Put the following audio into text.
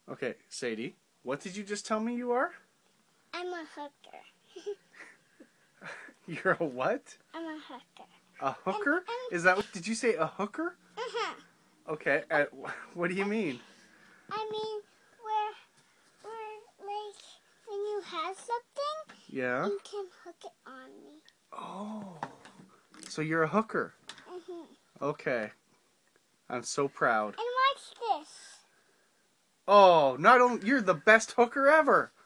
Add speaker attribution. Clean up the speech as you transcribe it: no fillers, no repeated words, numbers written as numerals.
Speaker 1: Okay, Sadie, what did you just tell me you are?
Speaker 2: I'm a hooker.
Speaker 1: You're a what?
Speaker 2: I'm a hooker.
Speaker 1: A hooker? Is that what, did you say a hooker?
Speaker 2: Uh-huh.
Speaker 1: Okay, what do you mean?
Speaker 2: I mean, where like, when you have something,
Speaker 1: Yeah?
Speaker 2: you can hook it on me.
Speaker 1: Oh, so you're a hooker.
Speaker 2: Mm-hmm.
Speaker 1: Okay, I'm so proud.
Speaker 2: And watch this.
Speaker 1: Oh, not only, you're the best hooker ever.